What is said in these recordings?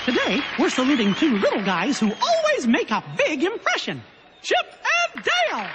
Today, we're saluting two little guys who always make a big impression. Chip and Dale!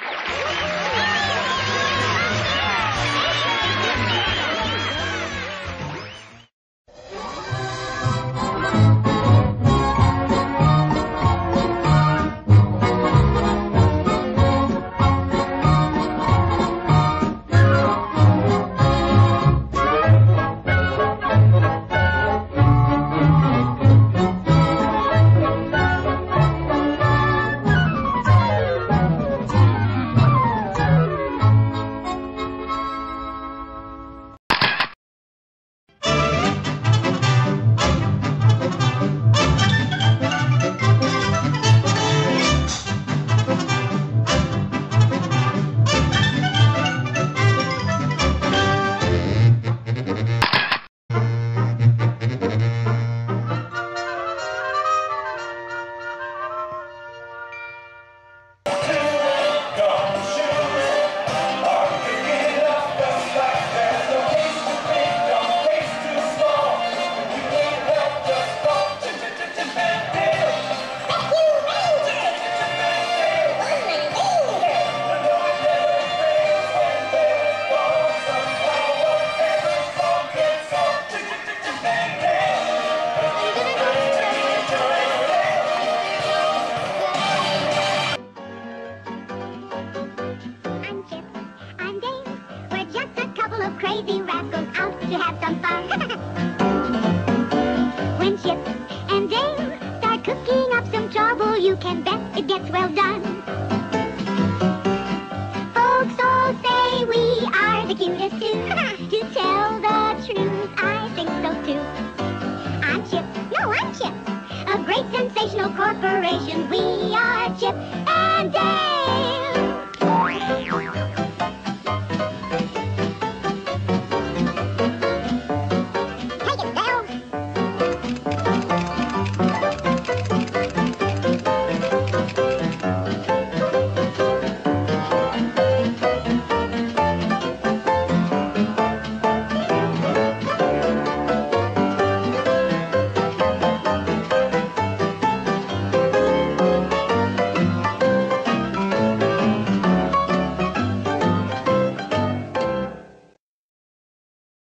Crazy rascals out to have some fun. When Chip and Dale start cooking up some trouble, you can bet it gets well done. Folks all say we are the cutest two. To tell the truth, I think so too. I'm Chip, a great sensational corporation. We are Chip and Dale.